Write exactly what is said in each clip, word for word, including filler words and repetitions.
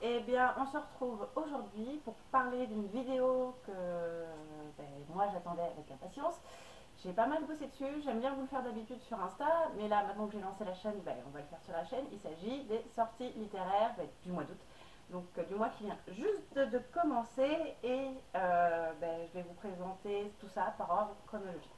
Eh bien, on se retrouve aujourd'hui pour parler d'une vidéo que ben, moi j'attendais avec impatience. J'ai pas mal bossé dessus, j'aime bien vous le faire d'habitude sur Insta, mais là maintenant que j'ai lancé la chaîne, ben, on va le faire sur la chaîne. Il s'agit des sorties littéraires ben, du mois d'août, donc euh, du mois qui vient juste de, de commencer, et euh, ben, je vais vous présenter tout ça par ordre chronologique.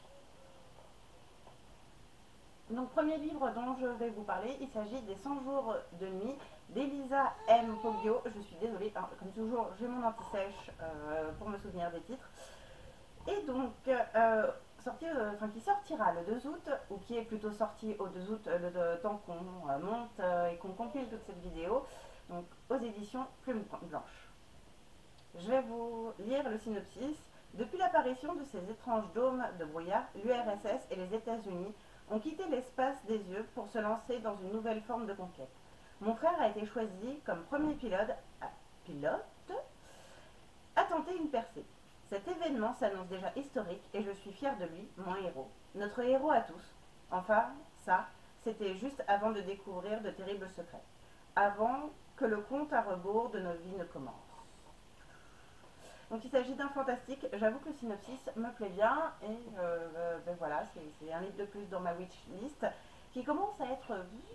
Donc, premier livre dont je vais vous parler, il s'agit des cent jours de nuit d'Elisa M. Poggio. Je suis désolée, hein, comme toujours, j'ai mon anti-sèche euh, pour me souvenir des titres. Et donc, euh, sorti, euh, enfin, qui sortira le deux août, ou qui est plutôt sorti au deux août, euh, le, le temps qu'on euh, monte euh, et qu'on compile toute cette vidéo, donc aux éditions Plume Blanche. Je vais vous lire le synopsis. Depuis l'apparition de ces étranges dômes de brouillard, l'U R S S et les États-Unis ont quitté l'espace des yeux pour se lancer dans une nouvelle forme de conquête. Mon frère a été choisi comme premier pilote à, pilote à tenter une percée. Cet événement s'annonce déjà historique et je suis fière de lui, mon héros. Notre héros à tous. Enfin, ça, c'était juste avant de découvrir de terribles secrets. Avant que le compte à rebours de nos vies ne commence. Donc il s'agit d'un fantastique. J'avoue que le synopsis me plaît bien et euh, euh, ben voilà, c'est un livre de plus dans ma wishlist qui commence à être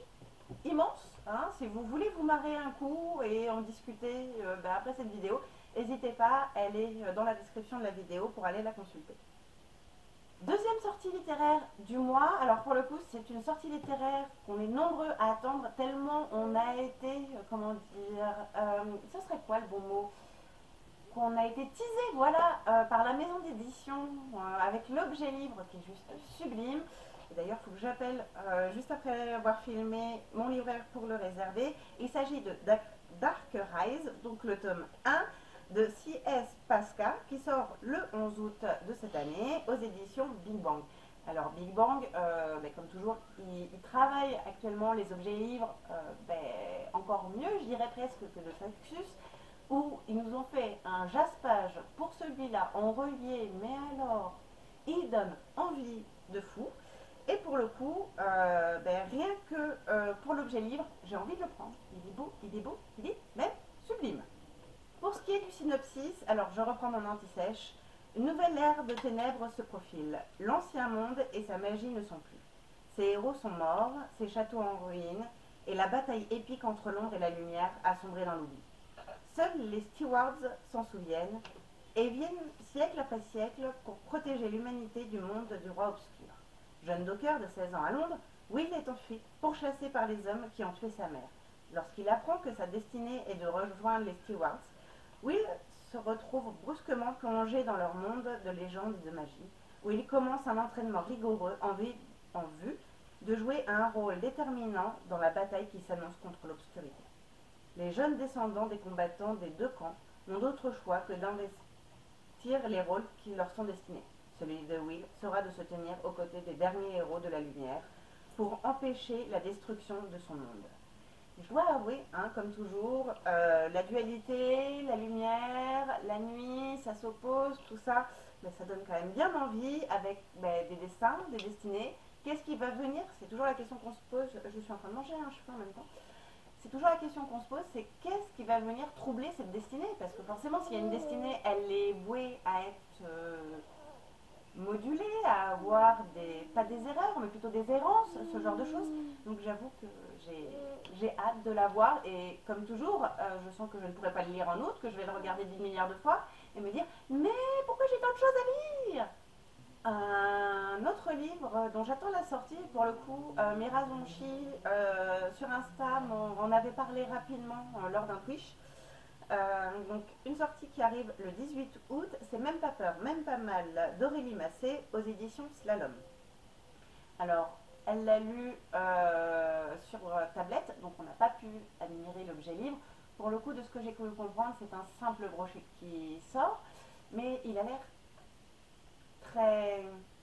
immense. Hein. Si vous voulez vous marrer un coup et en discuter euh, ben après cette vidéo, n'hésitez pas, elle est dans la description de la vidéo pour aller la consulter. Deuxième sortie littéraire du mois. Alors pour le coup, c'est une sortie littéraire qu'on est nombreux à attendre tellement on a été, euh, comment dire, euh, ce serait quoi le bon mot, qu'on a été teasé, voilà, euh, par la maison d'édition euh, avec l'objet livre qui est juste sublime. D'ailleurs, il faut que j'appelle euh, juste après avoir filmé mon libraire pour le réserver. Il s'agit de Dark Rise, donc le tome un de C S Pasca qui sort le onze août de cette année aux éditions Big Bang. Alors Big Bang, euh, ben, comme toujours, il, il travaille actuellement les objets livres euh, ben, encore mieux, je dirais presque, que de Saxus, où ils nous ont fait un jaspage pour celui-là en relié, mais alors il donne envie de fou. Et pour le coup, euh, ben, rien que euh, pour l'objet livre, j'ai envie de le prendre. Il est beau, il est beau, il est même sublime. Pour ce qui est du synopsis, alors je reprends mon anti-sèche. Une nouvelle ère de ténèbres se profile. L'ancien monde et sa magie ne sont plus. Ses héros sont morts, ses châteaux en ruine, et la bataille épique entre l'ombre et la lumière a sombré dans l'oubli. Seuls les stewards s'en souviennent et viennent siècle après siècle pour protéger l'humanité du monde du roi obscur. Jeune docker de seize ans à Londres, Will est en fuite, pourchassé par les hommes qui ont tué sa mère. Lorsqu'il apprend que sa destinée est de rejoindre les stewards, Will se retrouve brusquement plongé dans leur monde de légendes et de magie, où il commence un entraînement rigoureux en vue, en vue de jouer un rôle déterminant dans la bataille qui s'annonce contre l'obscurité. Les jeunes descendants des combattants des deux camps n'ont d'autre choix que d'investir les rôles qui leur sont destinés. Celui de Will sera de se tenir aux côtés des derniers héros de la lumière pour empêcher la destruction de son monde. Je dois avouer, hein, comme toujours, euh, la dualité, la lumière, la nuit, ça s'oppose, tout ça, ben, ça donne quand même bien envie avec ben, des destins, des destinées. Qu'est-ce qui va venir? C'est toujours la question qu'on se pose. Je suis en train de manger un cheveu en même temps. C'est toujours la question qu'on se pose, c'est qu'est-ce qui va venir troubler cette destinée? Parce que forcément, s'il y a une destinée, elle est vouée à être euh, modulée, à avoir des, pas des erreurs, mais plutôt des errances, ce genre de choses. Donc j'avoue que j'ai hâte de la voir, et comme toujours, euh, je sens que je ne pourrai pas le lire en août, que je vais le regarder dix milliards de fois, et me dire, mais pourquoi j'ai tant de choses à lire? Un autre livre dont j'attends la sortie, pour le coup, euh, Mira Zonchi euh, sur Insta m'en avait parlé rapidement euh, lors d'un Twitch. Euh, donc une sortie qui arrive le dix-huit août, c'est Même pas peur, même pas mal d'Aurélie Massé aux éditions Slalom. Alors, elle l'a lu euh, sur tablette, donc on n'a pas pu admirer l'objet livre. Pour le coup, de ce que j'ai pu comprendre, c'est un simple brochet qui sort, mais il a l'air très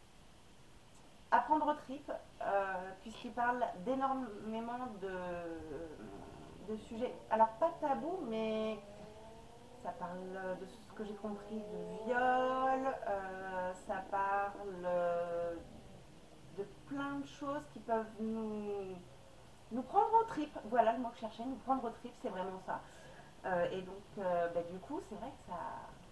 à prendre aux tripes, euh, puisqu'il parle d'énormément de, de sujets, alors pas tabous, mais ça parle de ce que j'ai compris de viol, euh, ça parle de plein de choses qui peuvent nous, nous prendre aux tripes. Voilà le mot que je cherchais, nous prendre aux tripes, c'est vraiment ça. Euh, et donc, euh, bah, du coup, c'est vrai que ça,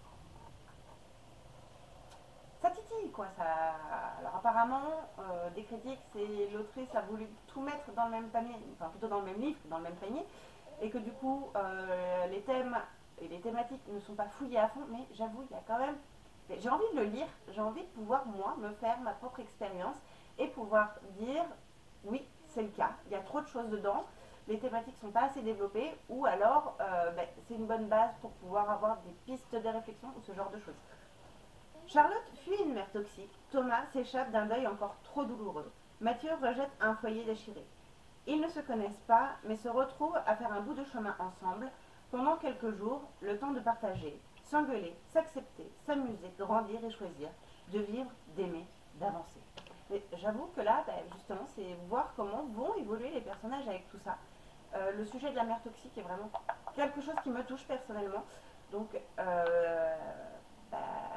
ça titille, quoi. Ça... Alors, apparemment, euh, des critiques, c'est l'autrice a voulu tout mettre dans le même panier, enfin, plutôt dans le même livre, dans le même panier, et que du coup, euh, les thèmes et les thématiques ne sont pas fouillés à fond, mais j'avoue, il y a quand même. J'ai envie de le lire, j'ai envie de pouvoir, moi, me faire ma propre expérience et pouvoir dire oui, c'est le cas, il y a trop de choses dedans, les thématiques sont pas assez développées, ou alors euh, ben, c'est une bonne base pour pouvoir avoir des pistes de réflexion ou ce genre de choses. Charlotte fuit une mère toxique, Thomas s'échappe d'un deuil encore trop douloureux, Mathieu rejette un foyer déchiré. Ils ne se connaissent pas, mais se retrouvent à faire un bout de chemin ensemble pendant quelques jours, le temps de partager, s'engueuler, s'accepter, s'amuser, grandir et choisir, de vivre, d'aimer, d'avancer. Mais j'avoue que là, ben, justement, c'est voir comment vont évoluer les personnages avec tout ça. Euh, le sujet de la mère toxique est vraiment quelque chose qui me touche personnellement. Donc, euh, bah,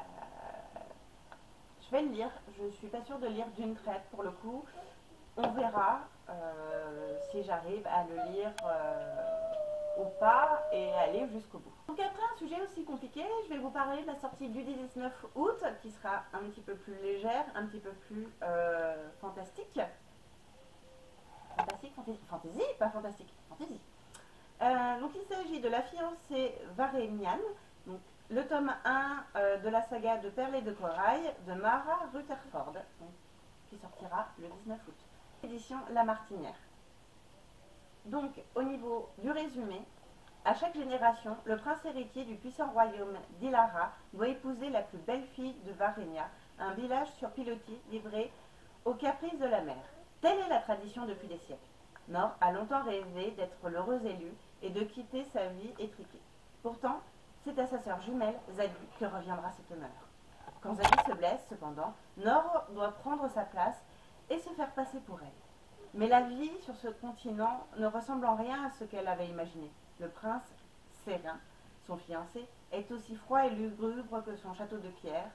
je vais le lire. Je suis pas sûre de lire d'une traite pour le coup. On verra euh, si j'arrive à le lire euh, ou pas et aller jusqu'au bout. Donc après un sujet aussi compliqué, je vais vous parler de la sortie du dix-neuf août qui sera un petit peu plus légère, un petit peu plus euh, fantastique. Fantastique, fantasy, fantasy, pas fantastique, fantasy. Euh, donc il s'agit de La fiancée Varenian, donc le tome un euh, de la saga de Perles et de Corail de Mara Rutherford, donc, qui sortira le dix-neuf août. Édition La Martinière. Donc au niveau du résumé, à chaque génération, le prince héritier du puissant royaume d'Ilara doit épouser la plus belle fille de Varenia, un village sur pilotis livré aux caprices de la mer. Telle est la tradition depuis des siècles. Nor a longtemps rêvé d'être l'heureux élu et de quitter sa vie étriquée. Pourtant, c'est à sa sœur jumelle, Zadie, que reviendra cet honneur. Quand Zadie se blesse, cependant, Nor doit prendre sa place et se faire passer pour elle. Mais la vie sur ce continent ne ressemble en rien à ce qu'elle avait imaginé. Le prince Sérin, son fiancé, est aussi froid et lugubre que son château de pierre,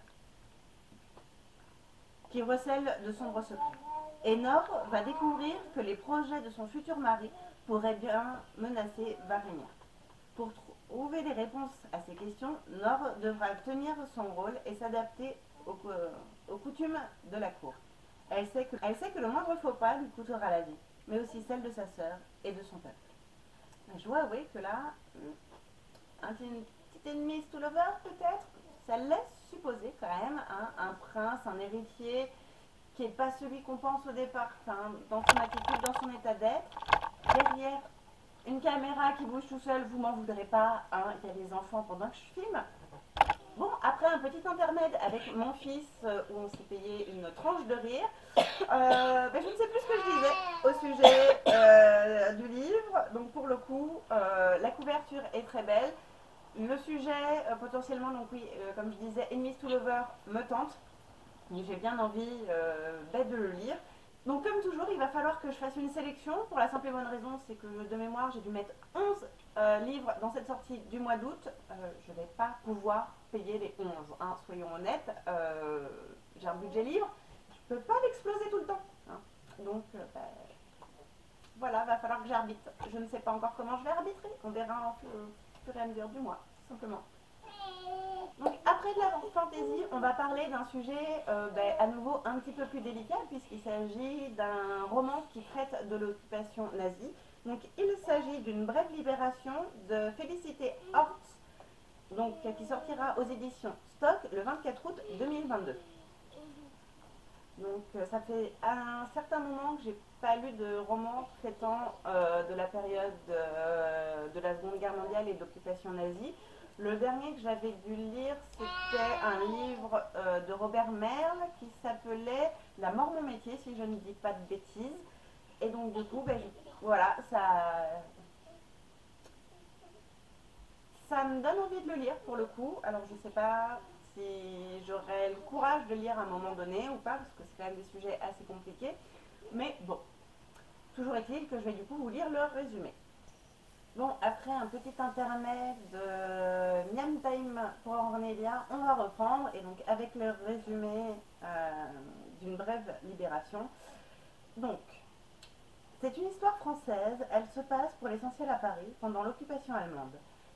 qui recèle de sombres secrets. Et Nor va découvrir que les projets de son futur mari pourraient bien menacer Varenia. Pour trouver des réponses à ces questions, Nor devra tenir son rôle et s'adapter aux, aux coutumes de la cour. Elle sait, que, elle sait que le moindre faux pas lui coûtera la vie, mais aussi celle de sa sœur et de son peuple. Je dois avouer que là, un petit ennemi to lover peut-être, ça laisse supposer quand même hein, un prince, un héritier qui n'est pas celui qu'on pense au départ, enfin, dans son attitude, dans son état d'être. Derrière une caméra qui bouge tout seul, vous m'en voudrez pas, hein, il y a des enfants pendant que je filme. Bon, après un petit intermède avec mon fils euh, où on s'est payé une tranche de rire, euh, ben, je ne sais plus ce que je disais au sujet euh, du livre. Donc pour le coup, euh, la couverture est très belle. Le sujet, euh, potentiellement, donc oui, euh, comme je disais, Enemies to Lover me tente. J'ai bien envie euh, ben, de le lire. Donc comme toujours, il va falloir que je fasse une sélection. Pour la simple et bonne raison, c'est que de mémoire, j'ai dû mettre onze euh, livres dans cette sortie du mois d'août. Euh, je ne vais pas pouvoir payer les onze, hein, soyons honnêtes. Euh, j'ai un budget livre, je ne peux pas l'exploser tout le temps. Hein. Donc euh, ben, voilà, va falloir que j'arbitre. Je ne sais pas encore comment je vais arbitrer. On verra au fur et à mesure du mois, tout simplement. Donc après de la fantaisie, on va parler d'un sujet euh, ben, à nouveau un petit peu plus délicat puisqu'il s'agit d'un roman qui traite de l'occupation nazie. Donc il s'agit d'une brève libération de Félicité Hort, donc qui sortira aux éditions Stock le vingt-quatre août deux mille vingt-deux. Donc euh, ça fait un certain moment que j'ai pas lu de roman traitant euh, de la période euh, de la Seconde Guerre mondiale et d'occupation nazie. Le dernier que j'avais dû lire, c'était un livre euh, de Robert Merle qui s'appelait La mort mon métier, si je ne dis pas de bêtises. Et donc du coup, ben, je, voilà, ça, ça me donne envie de le lire pour le coup. Alors je ne sais pas si j'aurai le courage de lire à un moment donné ou pas, parce que c'est quand même des sujets assez compliqués. Mais bon, toujours est-il que je vais du coup vous lire le résumé. Bon, après un petit intermède de Miam Time pour Ornelia, on va reprendre, et donc avec le résumé euh, d'une brève libération. Donc, c'est une histoire française, elle se passe pour l'essentiel à Paris, pendant l'occupation allemande.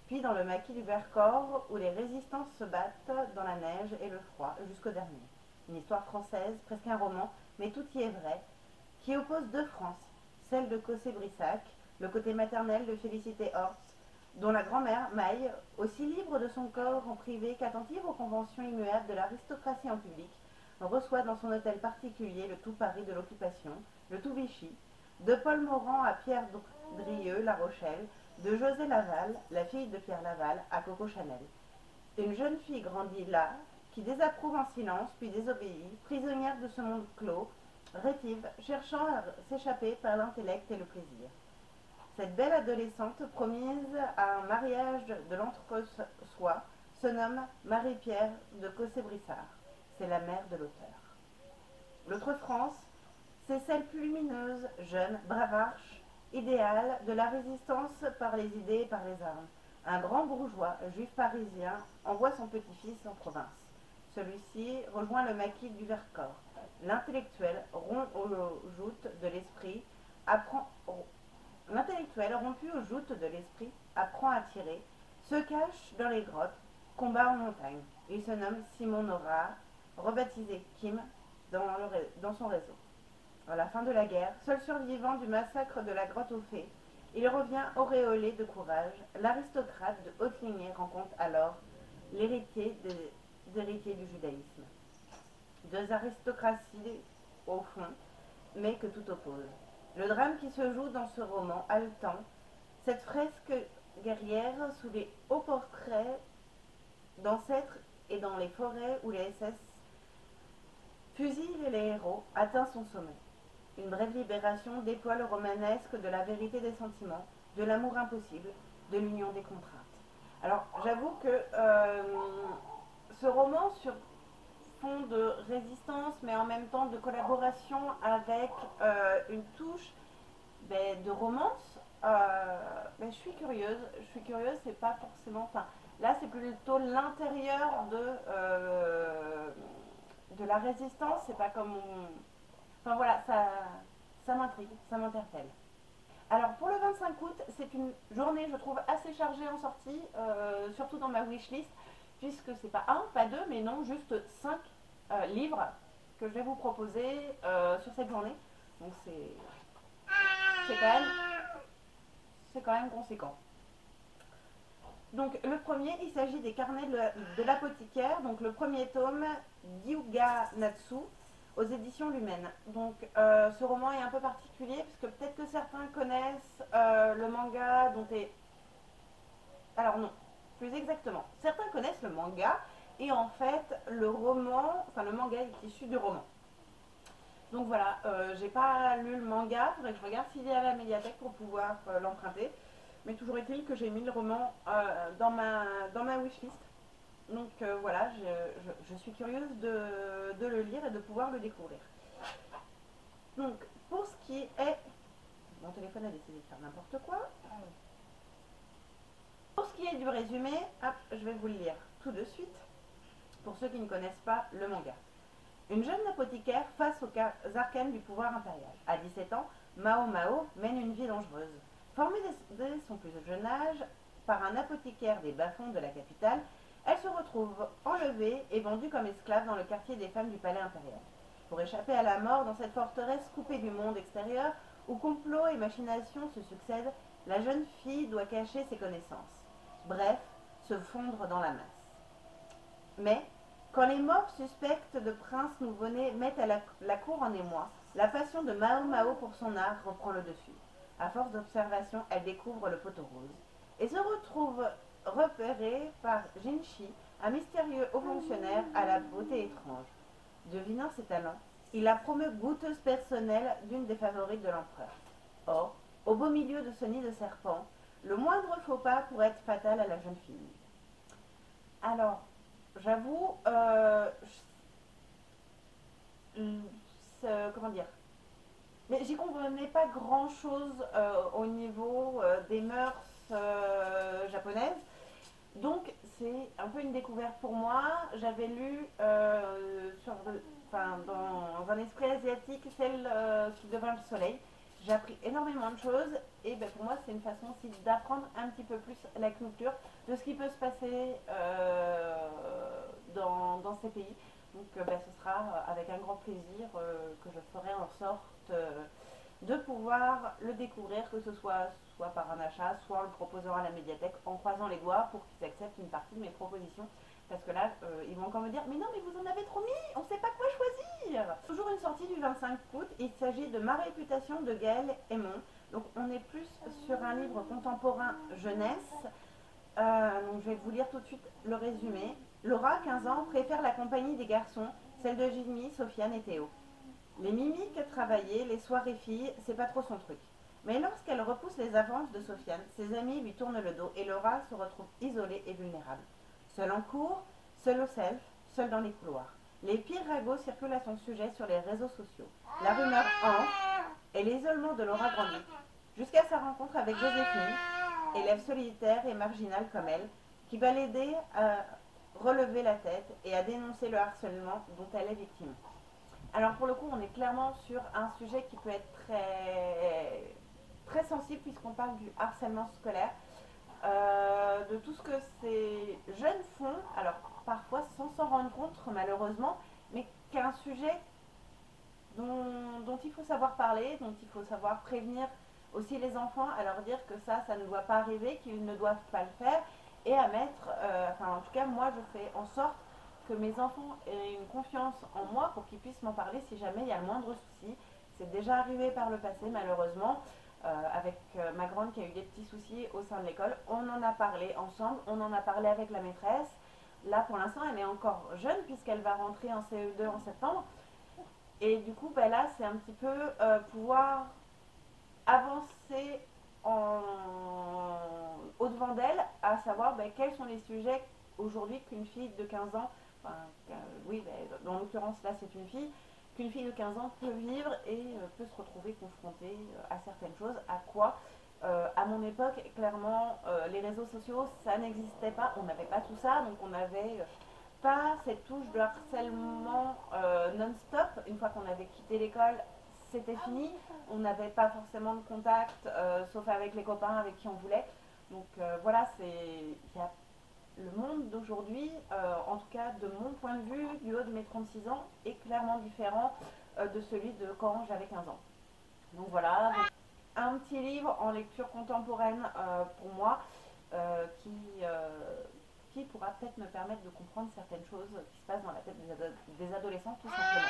puis dans le maquis du Vercors, où les résistances se battent dans la neige et le froid jusqu'au dernier. Une histoire française, presque un roman, mais tout y est vrai, qui oppose deux Frances, celle de Cossé-Brissac, le côté maternel de Félicité Horst, dont la grand-mère, Maille, aussi libre de son corps en privé qu'attentive aux conventions immuables de l'aristocratie en public, reçoit dans son hôtel particulier le tout Paris de l'occupation, le tout Vichy, de Paul Morand à Pierre Drieux, La Rochelle, de José Laval, la fille de Pierre Laval, à Coco Chanel. Une jeune fille grandit là, qui désapprouve en silence, puis désobéit, prisonnière de ce monde clos, rétive, cherchant à s'échapper par l'intellect et le plaisir. Cette belle adolescente, promise à un mariage de l'entre-soi, se nomme Marie-Pierre de Cossé-Brissard. C'est la mère de l'auteur. L'autre France, c'est celle plus lumineuse, jeune, bravarche, idéale de la résistance par les idées et par les armes. Un grand bourgeois, juif parisien, envoie son petit-fils en province. Celui-ci rejoint le maquis du Vercors. L'intellectuel, rond aux joutes de l'esprit, apprend... L'intellectuel, rompu aux joutes de l'esprit, apprend à tirer, se cache dans les grottes, combat en montagne. Il se nomme Simon Nora, rebaptisé Kim dans, le, dans son réseau. À la fin de la guerre, seul survivant du massacre de la grotte aux fées, il revient auréolé de courage. L'aristocrate de haute lignée rencontre alors l'héritier des héritiers du judaïsme. Deux aristocraties au fond, mais que tout oppose. Le drame qui se joue dans ce roman haletant, cette fresque guerrière sous les hauts portraits d'ancêtres et dans les forêts où les S S fusillent les héros, atteint son sommet. Une brève libération déploie le romanesque de la vérité des sentiments, de l'amour impossible, de l'union des contraintes. Alors, j'avoue que euh, ce roman, sur fond de résistance, mais en même temps de collaboration avec euh, une touche ben, de romance, euh, ben, je suis curieuse. Je suis curieuse, c'est pas forcément... Enfin, là, c'est plutôt l'intérieur de, euh, de la résistance, c'est pas comme... On, enfin voilà, ça, ça m'intrigue, ça m'interpelle. Alors pour le vingt-cinq août, c'est une journée, je trouve, assez chargée en sortie, euh, surtout dans ma wishlist, puisque c'est pas un, pas deux, mais non, juste cinq euh, livres que je vais vous proposer euh, sur cette journée. Donc c'est c'est quand même c'est quand même conséquent. Donc le premier, il s'agit des carnets de l'apothicaire, donc le premier tome, Gyuga Natsu, aux éditions Lumen. Donc euh, ce roman est un peu particulier parce que peut-être que certains connaissent euh, le manga dont est... Alors non, plus exactement. Certains connaissent le manga et en fait le roman, enfin le manga est issu du roman. Donc voilà, euh, j'ai pas lu le manga, il faudrait que je regarde s'il est à la médiathèque pour pouvoir euh, l'emprunter. Mais toujours est-il que j'ai mis le roman euh, dans ma, dans ma wishlist. Donc euh, voilà, je, je, je suis curieuse de, de le lire et de pouvoir le découvrir. Donc, pour ce qui est... Mon téléphone a décidé de faire n'importe quoi. Pour ce qui est du résumé, hop, je vais vous le lire tout de suite, pour ceux qui ne connaissent pas le manga. Une jeune apothicaire face aux arcanes du pouvoir impérial. À dix-sept ans, Mao Mao mène une vie dangereuse. Formée dès son plus jeune âge par un apothicaire des bas-fonds de la capitale, elle se retrouve enlevée et vendue comme esclave dans le quartier des femmes du palais impérial. Pour échapper à la mort dans cette forteresse coupée du monde extérieur, où complots et machinations se succèdent, la jeune fille doit cacher ses connaissances. Bref, se fondre dans la masse. Mais, quand les morts suspectes de princes nouveau-nés mettent à la, la cour en émoi, la passion de Mao Mao pour son art reprend le dessus. À force d'observation, elle découvre le poteau rose et se retrouve repérée par Jinshi, un mystérieux haut fonctionnaire à la beauté étrange. Devinant ses talents, il la promeut goûteuse personnelle d'une des favorites de l'empereur. Or, au beau milieu de ce nid de serpents, le moindre faux pas pourrait être fatal à la jeune fille. Alors, j'avoue, euh, je, comment dire, mais j'y comprenais pas grand chose euh, au niveau euh, des mœurs euh, japonaises. Donc c'est un peu une découverte pour moi. J'avais lu euh, sur, enfin, dans un esprit asiatique celle euh, qui devint le soleil. J'ai appris énormément de choses et ben, pour moi c'est une façon aussi d'apprendre un petit peu plus la culture de ce qui peut se passer euh, dans, dans ces pays. Donc euh, ben, ce sera avec un grand plaisir euh, que je ferai en sorte euh, de pouvoir le découvrir, que ce soit soit par un achat, soit en le proposant à la médiathèque, en croisant les doigts pour qu'ils acceptent une partie de mes propositions. Parce que là, euh, ils vont encore me dire, mais non, mais vous en avez trop mis, on ne sait pas quoi choisir. Toujours une sortie du vingt-cinq août, il s'agit de Ma réputation de Gaël Aymon. Donc on est plus sur un livre contemporain jeunesse. Euh, donc je vais vous lire tout de suite le résumé. Laura, quinze ans, préfère la compagnie des garçons, celle de Jimmy, Sofiane et Théo. Les mimiques travaillées, les soirées filles, c'est pas trop son truc. Mais lorsqu'elle repousse les avances de Sofiane, ses amis lui tournent le dos et Laura se retrouve isolée et vulnérable. Seule en cours, seule au self, seule dans les couloirs. Les pires ragots circulent à son sujet sur les réseaux sociaux. La rumeur enfle et l'isolement de Laura grandit. Jusqu'à sa rencontre avec Joséphine, élève solitaire et marginale comme elle, qui va l'aider à relever la tête et à dénoncer le harcèlement dont elle est victime. Alors pour le coup, on est clairement sur un sujet qui peut être très, très sensible puisqu'on parle du harcèlement scolaire. Euh, de tout ce que ces jeunes font, alors parfois sans s'en rendre compte malheureusement, mais qui est un sujet dont, dont il faut savoir parler, dont il faut savoir prévenir aussi les enfants, à leur dire que ça, ça ne doit pas arriver, qu'ils ne doivent pas le faire, et à mettre, euh, enfin en tout cas moi je fais en sorte que mes enfants aient une confiance en moi pour qu'ils puissent m'en parler si jamais il y a le moindre souci. C'est déjà arrivé par le passé malheureusement. Euh, avec euh, ma grande qui a eu des petits soucis au sein de l'école. On en a parlé ensemble, on en a parlé avec la maîtresse. Là, pour l'instant, elle est encore jeune puisqu'elle va rentrer en C E deux en septembre. Et du coup, ben là, c'est un petit peu euh, pouvoir avancer en... au-devant d'elle, à savoir ben, quels sont les sujets aujourd'hui qu'une fille de quinze ans, enfin, euh, oui, ben, en l'occurrence, là, c'est une fille, qu'une fille de quinze ans peut vivre et euh, peut se retrouver confrontée euh, à certaines choses. À quoi euh, À mon époque, clairement, euh, les réseaux sociaux, ça n'existait pas. On n'avait pas tout ça, donc on n'avait euh, pas cette touche de harcèlement euh, non-stop. Une fois qu'on avait quitté l'école, c'était fini. On n'avait pas forcément de contact, euh, sauf avec les copains avec qui on voulait. Donc euh, voilà, c'est... il y a le monde d'aujourd'hui, euh, en tout cas de mon point de vue, du haut de mes trente-six ans, est clairement différent euh, de celui de quand j'avais quinze ans. Donc voilà, donc, un petit livre en lecture contemporaine euh, pour moi euh, qui, euh, qui pourra peut-être me permettre de comprendre certaines choses qui se passent dans la tête des, ado des adolescents tout simplement.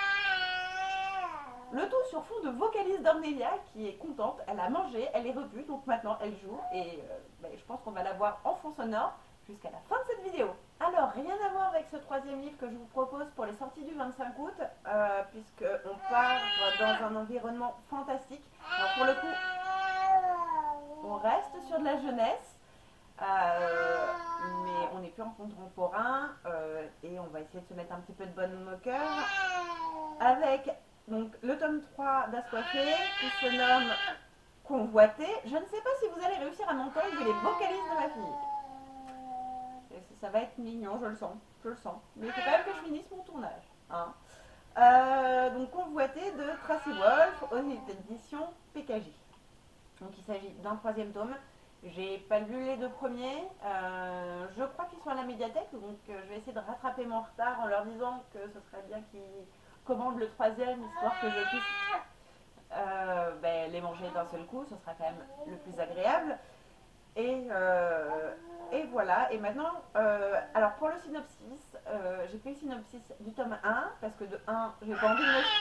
Le tout sur fond de vocalise d'Ornelia qui est contente, elle a mangé, elle est revue, donc maintenant elle joue et euh, ben, je pense qu'on va la voir en fond sonore jusqu'à la fin de cette vidéo. Alors, rien à voir avec ce troisième livre que je vous propose pour les sorties du vingt-cinq août, euh, puisqu'on part dans un environnement fantastique. Alors, pour le coup, on reste sur de la jeunesse, euh, mais on n'est plus en contemporain, euh, et on va essayer de se mettre un petit peu de bonne cœur, avec donc, le tome trois d'Assoiffé, qui se nomme Convoité. Je ne sais pas si vous allez réussir à m'entendre vu les vocalises de ma fille. Ça va être mignon, je le sens, je le sens. Mais il faut quand même que je finisse mon tournage. Hein. Euh, donc Convoité de Tracy Wolf aux éditions P K J. Donc il s'agit d'un troisième tome. J'ai pas lu les deux premiers. Euh, je crois qu'ils sont à la médiathèque, donc euh, je vais essayer de rattraper mon retard en leur disant que ce serait bien qu'ils commandent le troisième, histoire que je puisse euh, ben, les manger d'un seul coup. Ce sera quand même le plus agréable. Et, euh, et voilà, et maintenant, euh, alors pour le synopsis, euh, j'ai fait le synopsis du tome un, parce que de un, j'ai pas envie de me...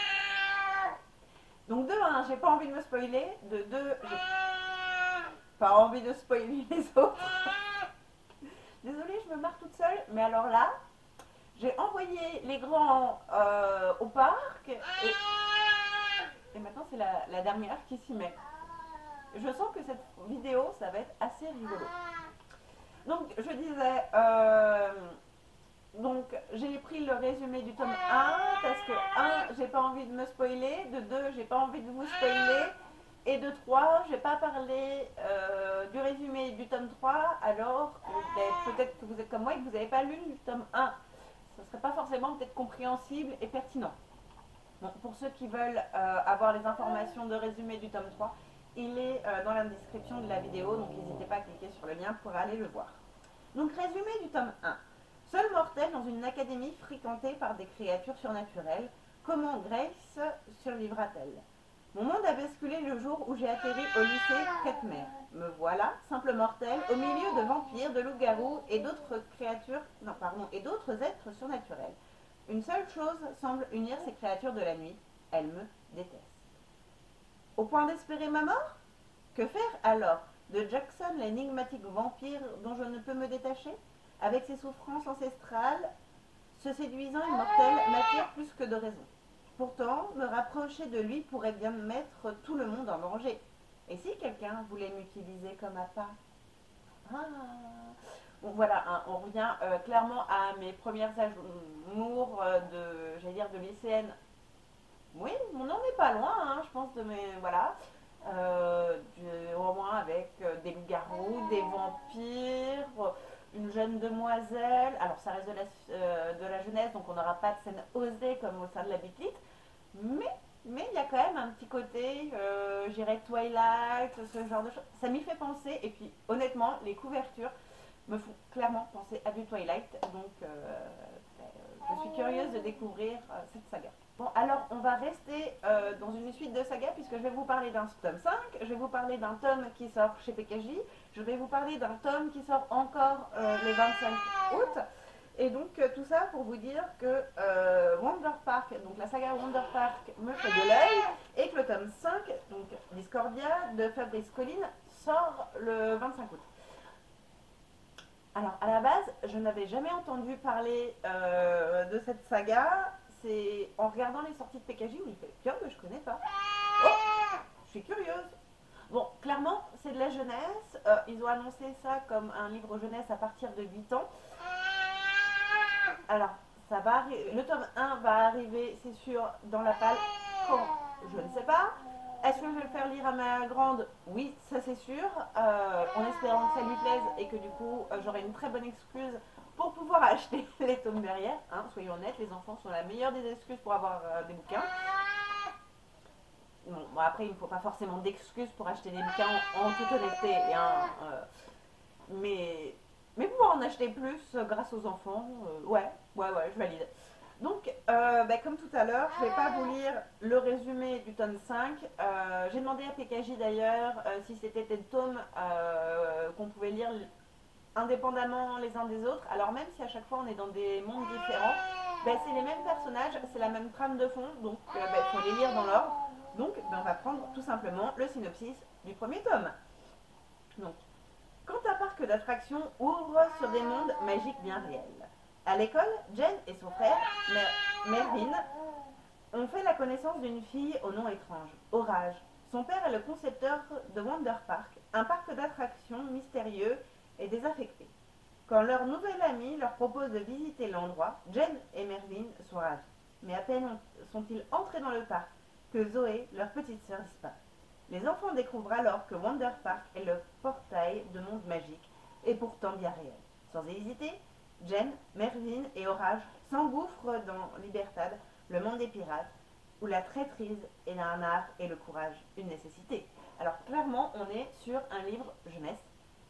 Donc de un, j'ai pas envie de me spoiler, de deux, j'ai pas envie de spoiler les autres. Désolée, je me marre toute seule, mais alors là, j'ai envoyé les grands euh, au parc, et, et maintenant c'est la, la dernière qui s'y met. Je sens que cette vidéo, ça va être assez rigolo. Donc, je disais, euh, donc j'ai pris le résumé du tome un, parce que un, j'ai pas envie de me spoiler, de deux, j'ai pas envie de vous spoiler, et de trois, j'ai pas parlé euh, du résumé du tome trois, alors peut-être que vous êtes comme moi et que vous n'avez pas lu le tome un. Ça serait pas forcément peut-être compréhensible et pertinent. Bon, pour ceux qui veulent euh, avoir les informations de résumé du tome trois, il est euh, dans la description de la vidéo, donc n'hésitez pas à cliquer sur le lien pour aller le voir. Donc résumé du tome un. Seul mortel dans une académie fréquentée par des créatures surnaturelles, comment Grace survivra-t-elle? Mon monde a basculé le jour où j'ai atterri au lycée Ketmer. Me voilà, simple mortel, au milieu de vampires, de loups-garous et d'autres créatures, non pardon, et d'autres êtres surnaturels. Une seule chose semble unir ces créatures de la nuit, elles me détestent. Au point d'espérer ma mort? Que faire alors? De Jackson, l'énigmatique vampire dont je ne peux me détacher? Avec ses souffrances ancestrales, ce séduisant immortel m'attire plus que de raison. Pourtant, me rapprocher de lui pourrait bien mettre tout le monde en danger. Et si quelqu'un voulait m'utiliser comme appât? Ah. Bon, voilà, hein, on revient euh, clairement à mes premières amours euh, de, j'allais dire, de lycéenne. Oui, mon nom n'est pas loin, hein, je pense, de mes, voilà, euh, du roman avec euh, des loups-garous, des vampires, une jeune demoiselle. Alors, ça reste de la, euh, de la jeunesse, donc on n'aura pas de scène osée comme au sein de la Bitlite, mais mais il y a quand même un petit côté, euh, j'irais Twilight, ce genre de choses. Ça m'y fait penser, et puis honnêtement, les couvertures me font clairement penser à du Twilight, donc euh, euh, je suis curieuse de découvrir euh, cette saga. Bon, alors on va rester euh, dans une suite de sagas, puisque je vais vous parler d'un tome cinq, je vais vous parler d'un tome qui sort chez P K J, je vais vous parler d'un tome qui sort encore euh, le vingt-cinq août. Et donc euh, tout ça pour vous dire que euh, Wonder Park, donc la saga Wonder Park me fait de l'œil, et que le tome cinq, donc Discordia de Fabrice Colline, sort le vingt-cinq août. Alors à la base, je n'avais jamais entendu parler euh, de cette saga. C'est en regardant les sorties de P K J où il fait tiens, mais je connais pas. Oh, je suis curieuse. Bon, clairement, c'est de la jeunesse. Euh, ils ont annoncé ça comme un livre jeunesse à partir de huit ans. Alors, ça va arri- le tome un va arriver, c'est sûr, dans la palle. Quand? Je ne sais pas. Est-ce que je vais le faire lire à ma grande? Oui, ça c'est sûr. Euh, en espérant que ça lui plaise et que du coup, euh, j'aurai une très bonne excuse pour pouvoir acheter les tomes derrière. Hein, soyons honnêtes, les enfants sont la meilleure des excuses pour avoir euh, des bouquins. Bon, bon, après, il ne faut pas forcément d'excuses pour acheter des bouquins en, en toute honnêteté. Hein, euh, mais, mais pouvoir en acheter plus euh, grâce aux enfants, euh, ouais, ouais, ouais, je valide. Donc, euh, bah, comme tout à l'heure, je ne vais pas vous lire le résumé du tome cinq. Euh, J'ai demandé à P K J d'ailleurs euh, si c'était des tomes euh, qu'on pouvait lire indépendamment les uns des autres. Alors même si à chaque fois on est dans des mondes différents, bah, c'est les mêmes personnages, c'est la même trame de fond, donc il euh, bah, faut les lire dans l'ordre. Donc bah, on va prendre tout simplement le synopsis du premier tome. Donc, quand un parc d'attractions ouvre sur des mondes magiques bien réels. À l'école, Jen et son frère, Mer Mervyn, ont fait la connaissance d'une fille au nom étrange, Orage. Son père est le concepteur de Wonder Park, un parc d'attractions mystérieux et désaffecté. Quand leur nouvel ami leur propose de visiter l'endroit, Jen et Mervyn sont ravis. Mais à peine sont-ils entrés dans le parc que Zoé, leur petite sœur, disparaît. Les enfants découvrent alors que Wonder Park est le portail de monde magique et pourtant bien réel. Sans hésiter, Jen, Mervyn et Orage s'engouffrent dans Libertad, le monde des pirates, où la traîtrise est un art et le courage une nécessité. Alors clairement, on est sur un livre jeunesse.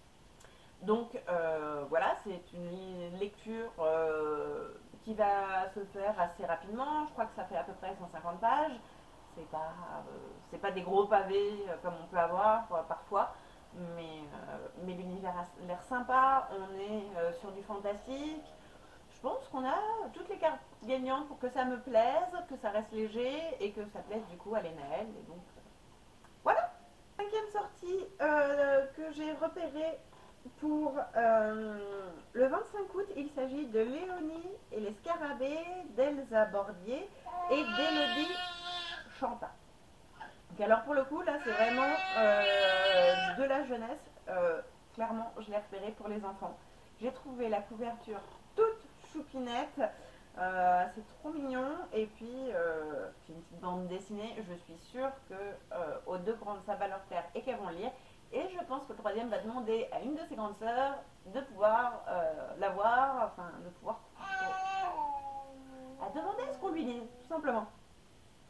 Donc euh, voilà, c'est une lecture euh, qui va se faire assez rapidement. Je crois que ça fait à peu près cent cinquante pages. C'est pas, euh, c'est pas des gros pavés euh, comme on peut avoir euh, parfois, mais, euh, mais l'univers a l'air sympa. On est euh, sur du fantastique. Je pense qu'on a toutes les cartes gagnantes pour que ça me plaise, que ça reste léger et que ça plaise du coup à Lénaël. Et donc euh, voilà. Cinquième sortie euh, que j'ai repérée pour euh, le vingt-cinq août, il s'agit de Léonie et les Scarabées d'Elsa Bordier et d'Élodie Chanta. Donc alors pour le coup là c'est vraiment euh, de la jeunesse, euh, clairement je l'ai repéré pour les enfants. J'ai trouvé la couverture toute choupinette, euh, c'est trop mignon et puis euh, c'est une petite bande dessinée, je suis sûre que euh, aux deux grandes ça va leur plaire et qu'elles vont lire. Et je pense que le troisième va demander à une de ses grandes sœurs de pouvoir euh, la voir, enfin de pouvoir... à demander à ce qu'on lui lise, tout simplement.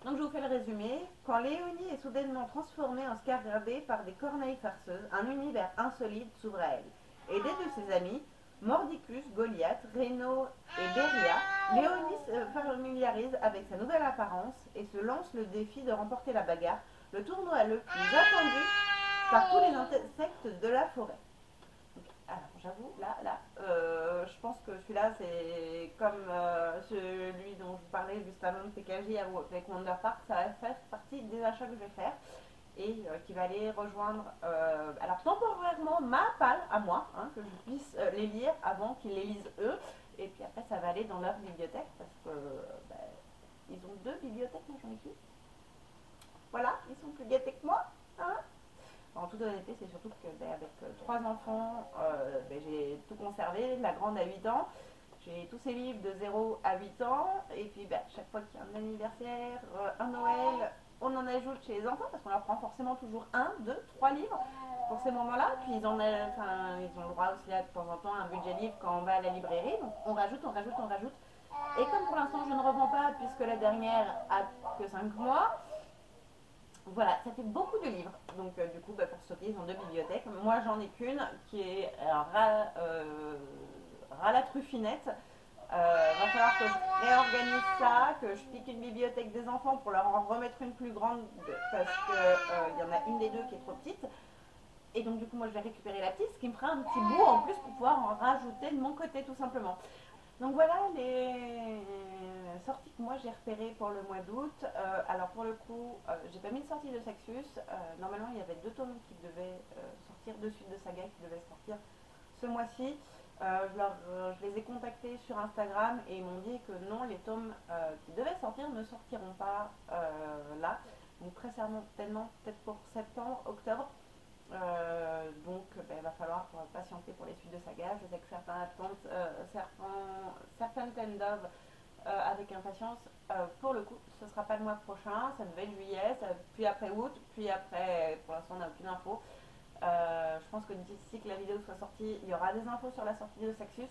Donc je vous fais le résumé. Quand Léonie est soudainement transformée en scarabée par des corneilles farceuses, un univers insolite s'ouvre à elle. Aidée de ses amis, Mordicus, Goliath, Reno et Beria, Léonie se familiarise avec sa nouvelle apparence et se lance le défi de remporter la bagarre, le tournoi le plus attendu par tous les insectes de la forêt. Alors j'avoue, là, là, euh, je pense que celui-là c'est comme euh, celui dont je vous parlais juste avant de P K J avec Wonder Park, ça va faire partie des achats que je vais faire et euh, qui va aller rejoindre, euh, alors temporairement ma palle à moi, hein, que je puisse euh, les lire avant qu'ils les lisent eux, et puis après ça va aller dans leur bibliothèque parce que euh, bah, ils ont deux bibliothèques, moi j'en ai qu'une. Voilà, ils sont plus gâtés que moi, hein. En toute honnêteté, c'est surtout que ben, avec euh, trois enfants, euh, ben, j'ai tout conservé. La grande a huit ans, j'ai tous ces livres de zéro à huit ans. Et puis ben, chaque fois qu'il y a un anniversaire, euh, un Noël, on en ajoute chez les enfants parce qu'on leur prend forcément toujours un, deux, trois livres pour ces moments-là. Puis ils, en a, ils ont le droit aussi à de temps en temps à un budget livre quand on va à la librairie. Donc on rajoute, on rajoute, on rajoute. Et comme pour l'instant je ne revends pas puisque la dernière a que cinq mois, voilà, ça fait beaucoup de livres. Donc euh, du coup, bah, pour stocker, ils ont deux bibliothèques. Moi, j'en ai qu'une qui est euh, ras, euh, ras la truffinette. Euh, va falloir que je réorganise ça, que je pique une bibliothèque des enfants pour leur en remettre une plus grande parce qu'il euh, y en a une des deux qui est trop petite. Et donc du coup, moi, je vais récupérer la petite, ce qui me fera un petit bout en plus pour pouvoir en rajouter de mon côté tout simplement. Donc voilà les sorties que moi j'ai repérées pour le mois d'août. Euh, alors pour le coup, euh, j'ai pas mis de sortie de Saxus. Euh, normalement il y avait deux tomes qui devaient euh, sortir, deux suites de saga qui devaient sortir ce mois-ci. Euh, je, leur, euh, je les ai contactés sur Instagram et ils m'ont dit que non, les tomes euh, qui devaient sortir ne sortiront pas euh, là. Donc très certainement peut-être pour septembre, octobre. Euh, donc ben, il va falloir patienter pour les suites de saga. Je sais que certains attendent, euh, certains, certaines tendent euh, avec impatience. Euh, pour le coup, ce ne sera pas le mois prochain, ça devait être juillet, ça, puis après août, puis après, pour l'instant on n'a aucune info. Euh, je pense que d'ici que la vidéo soit sortie, il y aura des infos sur la sortie de Saxus.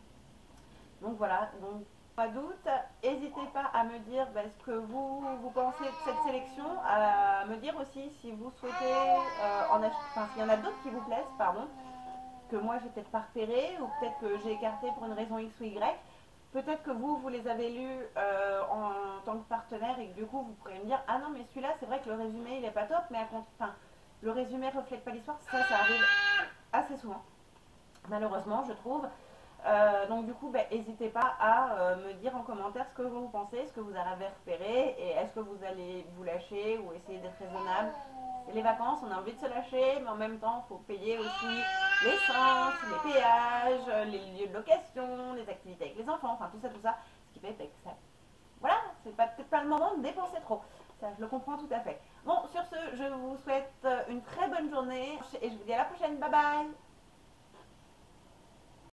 Donc voilà, donc mois d'août, n'hésitez pas à me dire ben, ce que vous, vous pensez de cette sélection, à me dire aussi si vous souhaitez euh, en acheter, enfin s'il y en a d'autres qui vous plaisent, pardon, que moi j'ai peut-être pas repéré ou peut-être que j'ai écarté pour une raison X ou Y. Peut-être que vous, vous les avez lus euh, en tant que partenaire et que du coup vous pourrez me dire ah non mais celui-là c'est vrai que le résumé il est pas top, mais à contre, enfin, le résumé reflète pas l'histoire, ça ça arrive assez souvent, malheureusement je trouve. Euh, donc du coup, n'hésitez ben, pas à euh, me dire en commentaire ce que vous pensez, ce que vous avez repéré et est-ce que vous allez vous lâcher ou essayer d'être raisonnable. C'est les vacances, on a envie de se lâcher, mais en même temps, il faut payer aussi l'essence, les péages, les lieux de location, les activités avec les enfants, enfin tout ça, tout ça, ce qui fait ben, que ça... Voilà, c'est peut-être pas le moment de dépenser trop. Ça, je le comprends tout à fait. Bon, sur ce, je vous souhaite une très bonne journée et je vous dis à la prochaine. Bye bye!